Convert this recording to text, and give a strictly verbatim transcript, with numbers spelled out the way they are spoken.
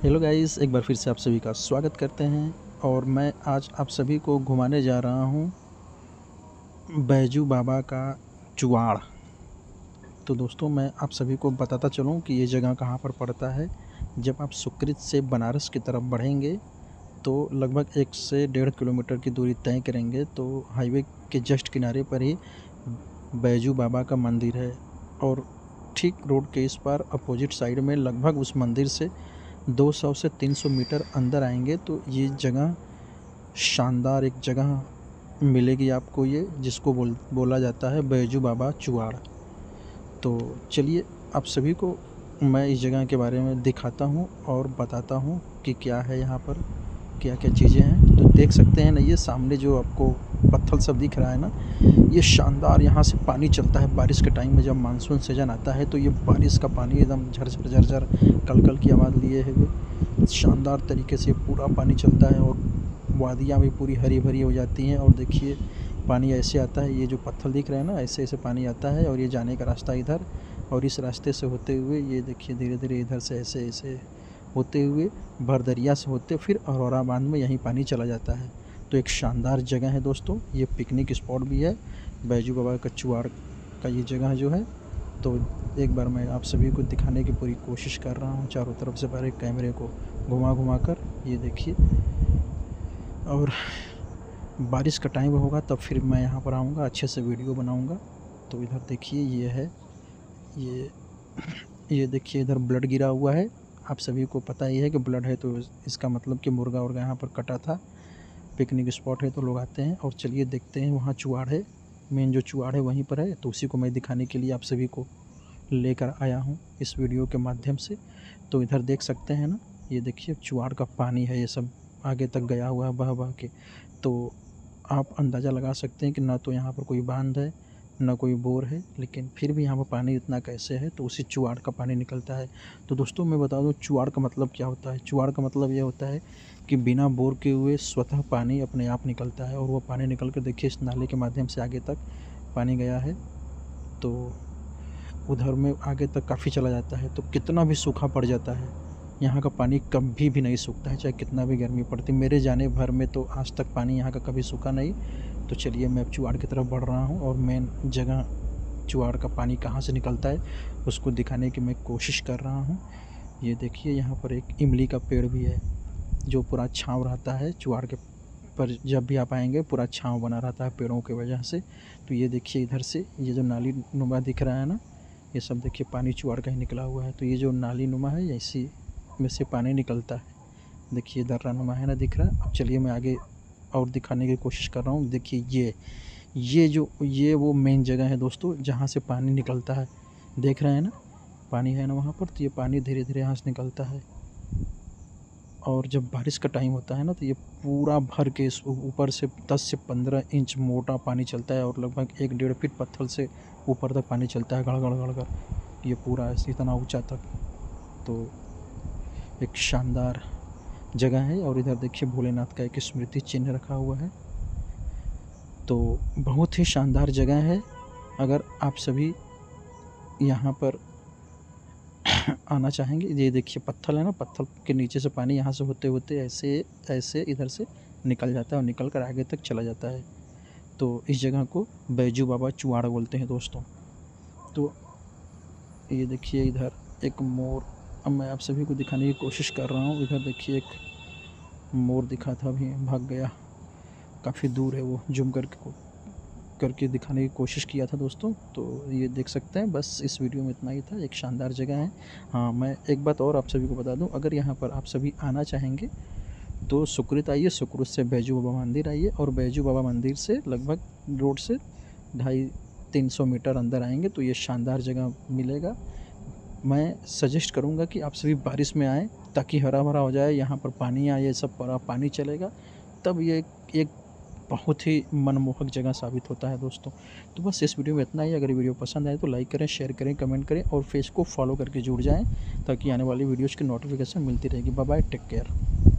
Hello guys, एक बार फिर से आप सभी का स्वागत करते हैं। और मैं आज आप सभी को घुमाने जा रहा हूं बैजू बाबा का चुवाड़। तो दोस्तों, मैं आप सभी को बताता चलूं कि ये जगह कहां पर पड़ता है। जब आप सुकृत से बनारस की तरफ बढ़ेंगे तो लगभग एक से डेढ़ किलोमीटर की दूरी तय करेंगे तो हाईवे के जस्ट किनारे पर ही बैजू बाबा का मंदिर है। और ठीक रोड के इस पार अपोजिट साइड में लगभग उस मंदिर से दो सौ से तीन सौ मीटर अंदर आएंगे तो ये जगह शानदार एक जगह मिलेगी आपको, ये जिसको बोल बोला जाता है बैजू बाबा चुवाड़। तो चलिए आप सभी को मैं इस जगह के बारे में दिखाता हूँ और बताता हूँ कि क्या है यहाँ पर, क्या क्या चीज़ें हैं। तो देख सकते हैं ना, ये सामने जो आपको पत्थर सब दिख रहा है ना, ये शानदार यहाँ से पानी चलता है बारिश के टाइम में। जब मानसून सीजन आता है तो ये बारिश का पानी एकदम झरझर झरझर कल कल की आवाज़ लिए हुए शानदार तरीके से पूरा पानी चलता है और वादियाँ भी पूरी हरी भरी हो जाती हैं। और देखिए पानी ऐसे आता है, ये जो पत्थर दिख रहे हैं ना, ऐसे ऐसे पानी आता है और ये जाने का रास्ता इधर, और इस रास्ते से होते हुए ये देखिए धीरे धीरे इधर से ऐसे ऐसे होते हुए भरदरिया से होते फिर अरोरा बांध में यहीं पानी चला जाता है। तो एक शानदार जगह है दोस्तों, ये पिकनिक स्पॉट भी है बैजू बाबा का चुवाड़ का ये जगह जो है। तो एक बार मैं आप सभी को दिखाने की पूरी कोशिश कर रहा हूँ चारों तरफ से पहले कैमरे को घुमा घुमा कर। ये देखिए, और बारिश का टाइम होगा तब फिर मैं यहाँ पर आऊँगा, अच्छे से वीडियो बनाऊँगा। तो इधर देखिए ये है, ये ये देखिए इधर ब्लड गिरा हुआ है। आप सभी को पता ही है कि ब्लड है तो इसका मतलब कि मुर्गा उर्गा यहाँ पर कटा था। पिकनिक स्पॉट है तो लोग आते हैं। और चलिए देखते हैं, वहाँ चुवाड़ है, मेन जो चुवाड़ है वहीं पर है। तो उसी को मैं दिखाने के लिए आप सभी को लेकर आया हूँ इस वीडियो के माध्यम से। तो इधर देख सकते हैं ना, ये देखिए चुवाड़ का पानी है, ये सब आगे तक गया हुआ है बह बह के। तो आप अंदाज़ा लगा सकते हैं कि ना तो यहाँ पर कोई बांध है ना कोई बोर है, लेकिन फिर भी यहाँ पर पानी इतना कैसे है, तो उसी चुवाड़ का पानी निकलता है। तो दोस्तों मैं बता दूँ चुवाड़ का मतलब क्या होता है। चुवाड़ का मतलब ये होता है कि बिना बोर के हुए स्वतः पानी अपने आप निकलता है। और वो पानी निकल कर देखिए इस नाले के माध्यम से आगे तक पानी गया है, तो उधर में आगे तक काफ़ी चला जाता है। तो कितना भी सूखा पड़ जाता है, यहाँ का पानी कभी भी नहीं सूखता है, चाहे कितना भी गर्मी पड़ती। मेरे जाने भर में तो आज तक पानी यहाँ का कभी सूखा नहीं। तो चलिए मैं अब चुवाड़ की तरफ बढ़ रहा हूँ और मेन जगह चुवाड़ का पानी कहाँ से निकलता है उसको दिखाने की मैं कोशिश कर रहा हूँ। ये देखिए यहाँ पर एक इमली का पेड़ भी है जो पूरा छाँव रहता है चुवाड़ के पर, जब भी आप आएंगे पूरा छाँव बना रहता है पेड़ों की वजह से। तो ये देखिए इधर से ये जो नाली नुमा दिख रहा है ना, ये सब देखिए पानी चुवाड़ का ही निकला हुआ है। तो ये जो नाली नुमा है इसी में से पानी निकलता है। देखिए दर्रा नुमा है ना, दिख रहा है। अब चलिए मैं आगे और दिखाने की कोशिश कर रहा हूँ। देखिए ये ये जो ये वो मेन जगह है दोस्तों जहाँ से पानी निकलता है। देख रहे हैं ना, पानी है ना वहाँ पर। तो ये पानी धीरे धीरे यहाँ से निकलता है और जब बारिश का टाइम होता है ना तो ये पूरा भर के इस ऊपर से दस से पंद्रह इंच मोटा पानी चलता है और लगभग एक डेढ़ फीट पत्थर से ऊपर तक पानी चलता है गड़ गड़ गड़ गड़, ये पूरा ऐसे इतना ऊंचा तक। तो एक शानदार जगह है। और इधर देखिए भोलेनाथ का एक स्मृति चिन्ह रखा हुआ है। तो बहुत ही शानदार जगह है। अगर आप सभी यहाँ पर आना चाहेंगे, ये देखिए पत्थर है ना, पत्थर के नीचे से पानी यहाँ से होते होते ऐसे ऐसे इधर से निकल जाता है और निकल कर आगे तक चला जाता है। तो इस जगह को बैजू बाबा चुवाड़ बोलते हैं दोस्तों। तो ये देखिए इधर एक मोर, अब मैं आप सभी को दिखाने की कोशिश कर रहा हूँ। इधर देखिए एक मोर दिखा था, अभी भाग गया, काफ़ी दूर है वो, जूम करके करके दिखाने की कोशिश किया था दोस्तों। तो ये देख सकते हैं, बस इस वीडियो में इतना ही था। एक शानदार जगह है। हाँ, मैं एक बात और आप सभी को बता दूं, अगर यहाँ पर आप सभी आना चाहेंगे तो सुकृत आइए, सुकृत से बैजू बाबा मंदिर आइए और बैजू बाबा मंदिर से लगभग रोड से ढाई तीन सौ मीटर अंदर आएंगे तो ये शानदार जगह मिलेगा। मैं सजेस्ट करूँगा कि आप सभी बारिश में आएँ ताकि हरा भरा हो जाए, यहाँ पर पानी आए, ये सब पूरा पानी चलेगा, तब ये एक बहुत ही मनमोहक जगह साबित होता है दोस्तों। तो बस इस वीडियो में इतना ही। अगर वीडियो पसंद आए तो लाइक करें, शेयर करें, कमेंट करें और फेस को फॉलो करके जुड़ जाएं ताकि आने वाली वीडियोज़ की नोटिफिकेशन मिलती रहेगी। Bye bye, take care.